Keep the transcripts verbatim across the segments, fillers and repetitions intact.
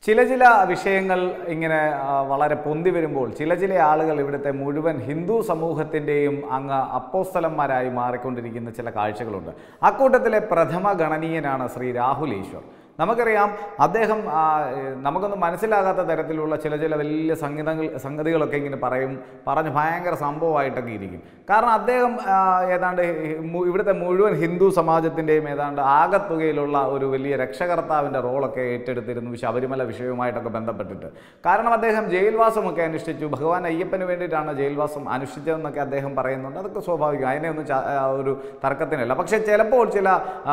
ചില ചില വിഷയങ്ങൾ ഇങ്ങനെ വളരെ പൊന്തി വരുമ്പോൾ ചില ചില ആളുകൾ ഇവിടുത്തെ മുഴുവൻ ഹിന്ദു സമൂഹത്തിൻ്റെയും അങ്ങ് അപ്പോസ്തലന്മാരായി മാറിക്കൊണ്ടിരിക്കുന്ന ചില കാഴ്ചകളുണ്ട്. അക്കൂട്ടത്തിലെ പ്രഥമ ഗണനീയനാണ് ശ്രീ രാഹുൽ ഈശ്വർ. നമുക്കറിയാം, അദ്ദേഹം നമുക്കൊന്നും മനസ്സിലാകാത്ത തരത്തിലുള്ള ചില ചില വലിയ സംഗീതങ്ങൾ സംഗതികളൊക്കെ ഇങ്ങനെ പറയും പറഞ്ഞ് ഭയങ്കര സംഭവമായിട്ടൊക്കെ ഇരിക്കും. കാരണം അദ്ദേഹം ഏതാണ്ട് ഇവിടുത്തെ മുഴുവൻ ഹിന്ദു സമാജത്തിൻ്റെയും ഏതാണ്ട് ആകത്തുകയിലുള്ള ഒരു വലിയ രക്ഷകർത്താവിൻ്റെ റോളൊക്കെ ഏറ്റെടുത്തിരുന്നു ശബരിമല വിഷയവുമായിട്ടൊക്കെ ബന്ധപ്പെട്ടിട്ട്. കാരണം അദ്ദേഹം ജയിൽവാസമൊക്കെ അനുഷ്ഠിച്ചു, ഭഗവാൻ അയ്യപ്പന് വേണ്ടിയിട്ടാണ് ജയിൽവാസം അനുഷ്ഠിച്ചതെന്നൊക്കെ അദ്ദേഹം പറയുന്നുണ്ട്. അതൊക്കെ സ്വാഭാവികം, അതിനെയൊന്നും ഒരു തർക്കത്തിനല്ല. പക്ഷേ ചിലപ്പോൾ ചില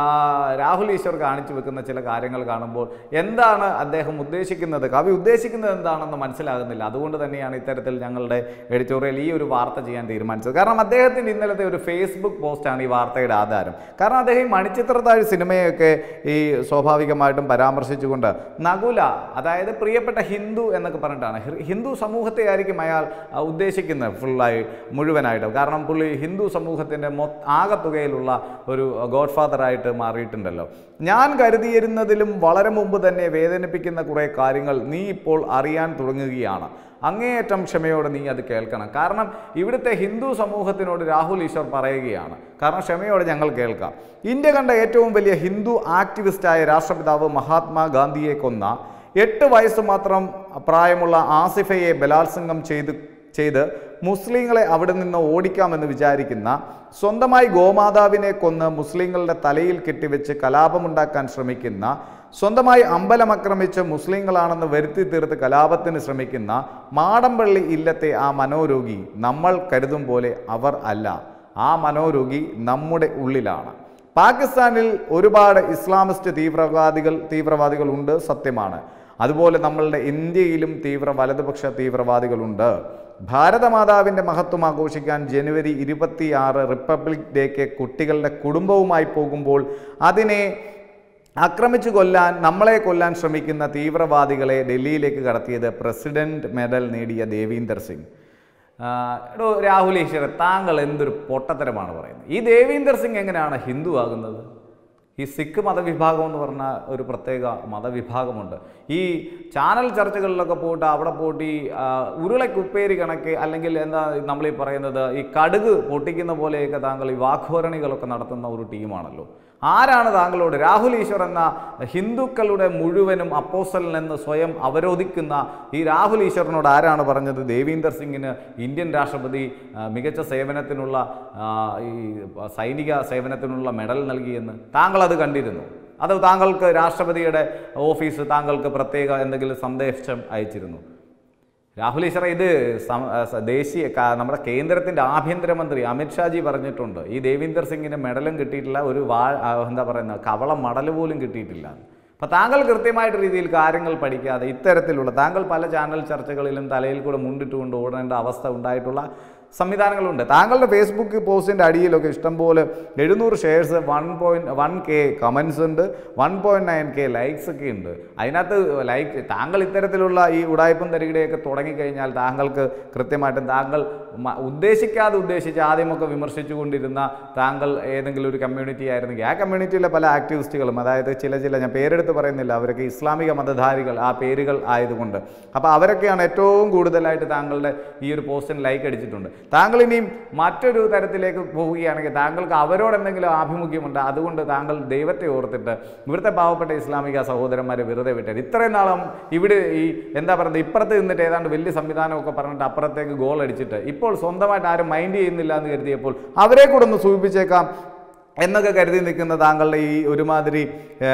രാഹുൽ ഈശ്വർ കാണിച്ചു വെക്കുന്ന ചില കാര്യങ്ങൾ കാണുമ്പോൾ എന്താണ് അദ്ദേഹം ഉദ്ദേശിക്കുന്നത്, കവി ഉദ്ദേശിക്കുന്നത് എന്താണെന്ന് മനസ്സിലാകുന്നില്ല. അതുകൊണ്ട് തന്നെയാണ് ഇത്തരത്തിൽ ഞങ്ങളുടെ എഡിറ്റോറിയൽ ഈ ഒരു വാർത്ത ചെയ്യാൻ തീരുമാനിച്ചത്. കാരണം അദ്ദേഹത്തിൻ്റെ ഇന്നലത്തെ ഒരു ഫേസ്ബുക്ക് പോസ്റ്റാണ് ഈ വാർത്തയുടെ ആധാരം. കാരണം അദ്ദേഹം മണിച്ചിത്രത്താഴ് സിനിമയൊക്കെ ഈ സ്വാഭാവികമായിട്ടും പരാമർശിച്ചുകൊണ്ട് നകുല, അതായത് പ്രിയപ്പെട്ട ഹിന്ദു എന്നൊക്കെ പറഞ്ഞിട്ടാണ്, ഹിന്ദു സമൂഹത്തെ ആയിരിക്കും അയാൾ ഉദ്ദേശിക്കുന്നത് ഫുള്ളായി മുഴുവനായിട്ട്. കാരണം പുള്ളി ഹിന്ദു സമൂഹത്തിൻ്റെ മൊ ആകത്തുകയിലുള്ള ഒരു ഗോഡ് ഫാദറായിട്ട് മാറിയിട്ടുണ്ടല്ലോ. ഞാൻ കരുതിയിരുന്നതിലും വളരെ മുമ്പ് തന്നെ വേദനിപ്പിക്കുന്ന കുറേ കാര്യങ്ങൾ നീ ഇപ്പോൾ അറിയാൻ തുടങ്ങുകയാണ്. അങ്ങേയറ്റം ക്ഷമയോടെ നീ അത് കേൾക്കണം. കാരണം ഇവിടുത്തെ ഹിന്ദു സമൂഹത്തിനോട് രാഹുൽ ഈശ്വർ പറയുകയാണ്, കാരണം ക്ഷമയോടെ ഞങ്ങൾ കേൾക്കാം. ഇന്ത്യ കണ്ട ഏറ്റവും വലിയ ഹിന്ദു ആക്ടിവിസ്റ്റായ രാഷ്ട്രപിതാവ് മഹാത്മാഗാന്ധിയെ കൊന്ന എട്ട് വയസ്സ് മാത്രം പ്രായമുള്ള ആസിഫയെ ബലാത്സംഗം ചെയ്ത് ചെയ്ത് മുസ്ലിങ്ങളെ അവിടെ നിന്ന് ഓടിക്കാമെന്ന് വിചാരിക്കുന്ന, സ്വന്തമായി ഗോമാതാവിനെ കൊന്ന് മുസ്ലിങ്ങളുടെ തലയിൽ കെട്ടിവെച്ച് കലാപമുണ്ടാക്കാൻ ശ്രമിക്കുന്ന, സ്വന്തമായി അമ്പലമക്രമിച്ച് മുസ്ലിങ്ങളാണെന്ന് വരുത്തി തീർത്ത് കലാപത്തിന് ശ്രമിക്കുന്ന മാടമ്പള്ളി ഇല്ലത്തെ ആ മനോരോഗി നമ്മൾ കരുതും പോലെ അവർ അല്ല. ആ മനോരോഗി നമ്മുടെ ഉള്ളിലാണ്. പാകിസ്ഥാനിൽ ഒരുപാട് ഇസ്ലാമിസ്റ്റ് തീവ്രവാദികൾ തീവ്രവാദികൾ ഉണ്ട്, സത്യമാണ്. അതുപോലെ നമ്മളുടെ ഇന്ത്യയിലും തീവ്ര വലതുപക്ഷ തീവ്രവാദികളുണ്ട്. ഭാരതമാതാവിൻ്റെ മഹത്വം ആഘോഷിക്കാൻ ജനുവരി ഇരുപത്തിയാറ് റിപ്പബ്ലിക് ഡേക്ക് കുട്ടികളുടെ കുടുംബവുമായി പോകുമ്പോൾ അതിനെ ആക്രമിച്ചു കൊല്ലാൻ, നമ്മളെ കൊല്ലാൻ ശ്രമിക്കുന്ന തീവ്രവാദികളെ ഡൽഹിയിലേക്ക് കടത്തിയത് പ്രസിഡന്റ് മെഡൽ നേടിയ ദേവീന്ദർ സിംഗ്. എടോ രാഹുൽ ഈശ്വർ, താങ്കൾ എന്തൊരു പൊട്ടത്തരമാണ് പറയുന്നത്. ഈ ദേവീന്ദർ സിംഗ് എങ്ങനെയാണ് ഹിന്ദു ആകുന്നത്? ഈ സിഖ് മതവിഭാഗം എന്ന് പറഞ്ഞ ഒരു പ്രത്യേക മതവിഭാഗമുണ്ട്. ഈ ചാനൽ ചർച്ചകളിലൊക്കെ പോയിട്ട് അവിടെ പോയിട്ട് ഈ ഉരുളക്കുപ്പേരി കണക്ക്, അല്ലെങ്കിൽ എന്താ നമ്മളീ പറയുന്നത്, ഈ കടുക് പൊട്ടിക്കുന്ന പോലെയൊക്കെ താങ്കൾ ഈ വാഗ്ധോരണികളൊക്കെ നടത്തുന്ന ഒരു ടീമാണല്ലോ. ആരാണ് താങ്കളോട്, രാഹുൽ ഈശ്വർ എന്ന ഹിന്ദുക്കളുടെ മുഴുവനും അപ്പോസ്തലൻ എന്ന് സ്വയം അവരോധിക്കുന്ന ഈ രാഹുൽ ഈശ്വറിനോട് ആരാണ് പറഞ്ഞത് ദേവീന്ദർ സിംഗിന് ഇന്ത്യൻ രാഷ്ട്രപതി മികച്ച സേവനത്തിനുള്ള ഈ സൈനിക സേവനത്തിനുള്ള മെഡൽ നൽകിയെന്ന്? താങ്കൾ അത് കണ്ടിരുന്നു? അത് താങ്കൾക്ക് രാഷ്ട്രപതിയുടെ ഓഫീസ് താങ്കൾക്ക് പ്രത്യേക എന്തെങ്കിലും സന്ദേശം അയച്ചിരുന്നു? രാഹുൽ ഈശ്വർ, ഇത് ദേശീയ നമ്മുടെ കേന്ദ്രത്തിൻ്റെ ആഭ്യന്തരമന്ത്രി അമിത്ഷാജി പറഞ്ഞിട്ടുണ്ട്, ഈ ദേവീന്ദർ സിംഗിന് മെഡലും കിട്ടിയിട്ടില്ല, ഒരു വാ എന്താ പറയുന്നത് കവളം മടൽ പോലും കിട്ടിയിട്ടില്ല. അപ്പോൾ താങ്കൾ കൃത്യമായിട്ട് രീതിയിൽ കാര്യങ്ങൾ പഠിക്കാതെ ഇത്തരത്തിലുള്ള, താങ്കൾ പല ചാനൽ ചർച്ചകളിലും തലയിൽ കൂടെ മുണ്ടിട്ടുകൊണ്ട് ഓടേണ്ട അവസ്ഥ ഉണ്ടായിട്ടുള്ള സംവിധാനങ്ങളുണ്ട്. താങ്കളുടെ ഫേസ്ബുക്ക് പോസ്റ്റിൻ്റെ അടിയിലൊക്കെ ഇഷ്ടംപോലെ എഴുന്നൂറ് shares, one point one K comments ഉണ്ട്, one point nine K likes ഒക്കെ ഉണ്ട്. അതിനകത്ത് ലൈക്ക് താങ്കൾ ഇത്തരത്തിലുള്ള ഈ ഉടായ്പും തരികിടയൊക്കെ തുടങ്ങിക്കഴിഞ്ഞാൽ താങ്കൾക്ക് കൃത്യമായിട്ടും താങ്കൾ ഉദ്ദേശിക്കാതെ ഉദ്ദേശിച്ച് ആദ്യമൊക്കെ വിമർശിച്ചു കൊണ്ടിരുന്ന താങ്കൾ ഏതെങ്കിലും ഒരു കമ്മ്യൂണിറ്റി ആയിരുന്നെങ്കിൽ ആ കമ്മ്യൂണിറ്റിയിലെ പല ആക്ടിവിസ്റ്റുകളും, അതായത് ചില ചില ഞാൻ പേരെടുത്ത് പറയുന്നില്ല, അവരൊക്കെ ഇസ്ലാമിക മതധാരികൾ ആ പേരുകൾ ആയതുകൊണ്ട്, അപ്പോൾ അവരൊക്കെയാണ് ഏറ്റവും കൂടുതലായിട്ട് താങ്കളുടെ ഈ ഒരു പോസ്റ്റിന് ലൈക്ക് അടിച്ചിട്ടുണ്ട്. താങ്കൾ ഇനിയും മറ്റൊരു തരത്തിലേക്ക് പോവുകയാണെങ്കിൽ താങ്കൾക്ക് അവരോട് എന്തെങ്കിലും ആഭിമുഖ്യമുണ്ട്, അതുകൊണ്ട് താങ്കൾ ദൈവത്തെ ഓർത്തിട്ട് ഇവിടുത്തെ പാവപ്പെട്ട ഇസ്ലാമിക സഹോദരന്മാരെ വെറുതെ വിട്ടത്. ഇത്രയും നാളും ഇവിടെ ഈ എന്താ പറയുന്നത് ഇപ്പുറത്ത് നിന്നിട്ട് ഏതാണ്ട് വലിയ സംവിധാനമൊക്കെ പറഞ്ഞിട്ട് അപ്പുറത്തേക്ക് ഗോൾ അടിച്ചിട്ട് ഇപ്പോൾ സ്വന്തമായിട്ട് ആരും മൈൻഡ് ചെയ്യുന്നില്ല എന്ന് കരുതിയപ്പോൾ അവരെ കൂടെ ഒന്ന് സൂചിപ്പിച്ചേക്കാം എന്നൊക്കെ കരുതി നിൽക്കുന്ന താങ്കളുടെ ഈ ഒരുമാതിരി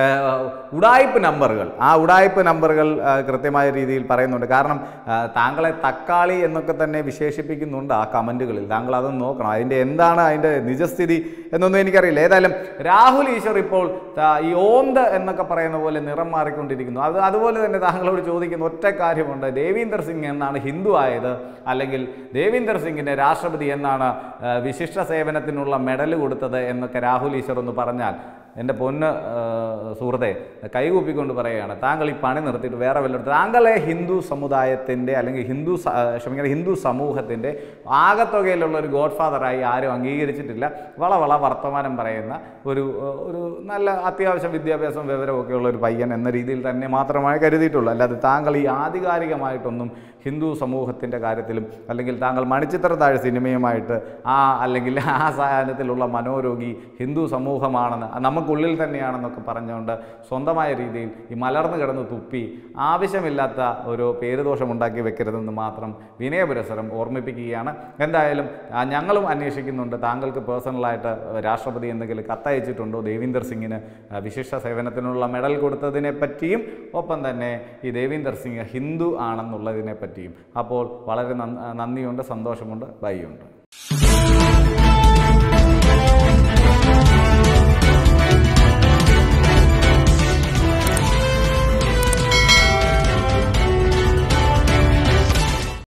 ഉടായ്പ് നമ്പറുകൾ, ആ ഉടായ്പ് നമ്പറുകൾ കൃത്യമായ രീതിയിൽ പറയുന്നുണ്ട്. കാരണം താങ്കളെ തക്കാളി എന്നൊക്കെ തന്നെ വിശേഷിപ്പിക്കുന്നുണ്ട് ആ കമൻറ്റുകളിൽ. താങ്കൾ അതൊന്ന് നോക്കണം, അതിൻ്റെ എന്താണ് അതിൻ്റെ നിജസ്ഥിതി എന്നൊന്നും എനിക്കറിയില്ല. ഏതായാലും രാഹുൽ ഈശ്വർ ഇപ്പോൾ ഈ ഓന്ത് എന്നൊക്കെ പറയുന്ന പോലെ നിറം മാറിക്കൊണ്ടിരിക്കുന്നു. അത് അതുപോലെ തന്നെ താങ്കളോട് ചോദിക്കുന്ന ഒറ്റ കാര്യമുണ്ട്, ദേവീന്ദർ സിംഗ് എന്നാണ് ഹിന്ദു ആയത്, അല്ലെങ്കിൽ ദേവീന്ദർ സിംഗിന് രാഷ്ട്രപതി എന്നാണ് വിശിഷ്ട സേവനത്തിനുള്ള മെഡൽ കൊടുത്തത് എന്നൊക്കെ രാഹുൽ ഈശ്വർ ഒന്ന് പറഞ്ഞാൽ എൻ്റെ പൊന്ന് സുഹൃത്തെ കൈകൂപ്പിക്കൊണ്ട് പറയുകയാണ്, താങ്കൾ ഈ പണി നിർത്തിയിട്ട് വേറെ വല്ലയിടത്ത്, താങ്കളെ ഹിന്ദു സമുദായത്തിൻ്റെ അല്ലെങ്കിൽ ഹിന്ദു ക്ഷമിക്കുന്ന ഹിന്ദു സമൂഹത്തിൻ്റെ ആകത്തുകയിലുള്ള ഒരു ഗോഡ് ഫാദറായി ആരും അംഗീകരിച്ചിട്ടില്ല. വള വള വർത്തമാനം പറയുന്ന ഒരു ഒരു നല്ല അത്യാവശ്യം വിദ്യാഭ്യാസം വിവരമൊക്കെ ഉള്ള ഒരു പയ്യൻ എന്ന രീതിയിൽ തന്നെ മാത്രമായി കരുതിയിട്ടുള്ളൂ. അല്ലാതെ താങ്കൾ ഈ ആധികാരികമായിട്ടൊന്നും ഹിന്ദു സമൂഹത്തിൻ്റെ കാര്യത്തിലും അല്ലെങ്കിൽ താങ്കൾ മണിച്ചിത്രത്താഴ് സിനിമയുമായിട്ട് ആ അല്ലെങ്കിൽ ആ സാധനത്തിലുള്ള മനോരോഗി ഹിന്ദു സമൂഹമാണെന്ന് നമുക്കുള്ളിൽ തന്നെയാണെന്നൊക്കെ പറഞ്ഞുകൊണ്ട് സ്വന്തമായ രീതിയിൽ ഈ മലർന്നു കിടന്ന് തുപ്പി ആവശ്യമില്ലാത്ത ഒരു പേരുദോഷം ഉണ്ടാക്കി വെക്കരുതെന്ന് മാത്രം വിനയപുരസരം ഓർമ്മിപ്പിക്കുകയാണ്. എന്തായാലും ഞങ്ങളും അന്വേഷിക്കുന്നുണ്ട്, താങ്കൾക്ക് പേഴ്സണലായിട്ട് രാഷ്ട്രപതി എന്തെങ്കിലും കത്തയച്ചിട്ടുണ്ടോ ദേവീന്ദർ സിംഗിന് വിശിഷ്ട സേവനത്തിനുള്ള മെഡൽ കൊടുത്തതിനെ പറ്റിയും ഒപ്പം തന്നെ ഈ ദേവീന്ദർ സിംഗ് ഹിന്ദു ആണെന്നുള്ളതിനെ പറ്റിയും. അപ്പോൾ വളരെ നന്ദിയുണ്ട്, സന്തോഷമുണ്ട്, ബൈയുണ്ട്.